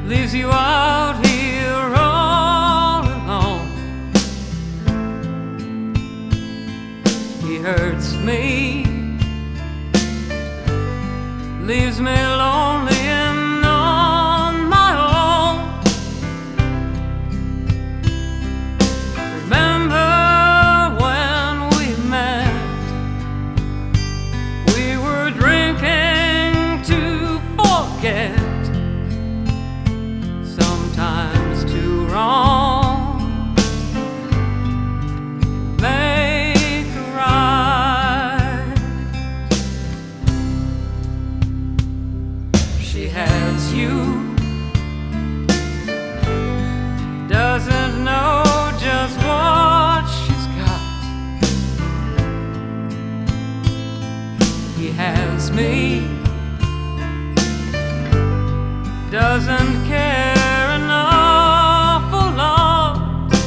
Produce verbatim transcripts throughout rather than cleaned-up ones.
leaves you out here all alone. He hurts me, leaves me lonely and on my own. Remember when we met, we were drinking to forget. Sometimes too wrong make right. She has you, doesn't know just what she's got. He has me, doesn't care an awful lot.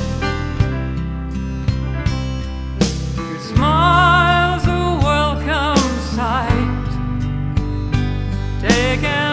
Your smile's a welcome sight, taken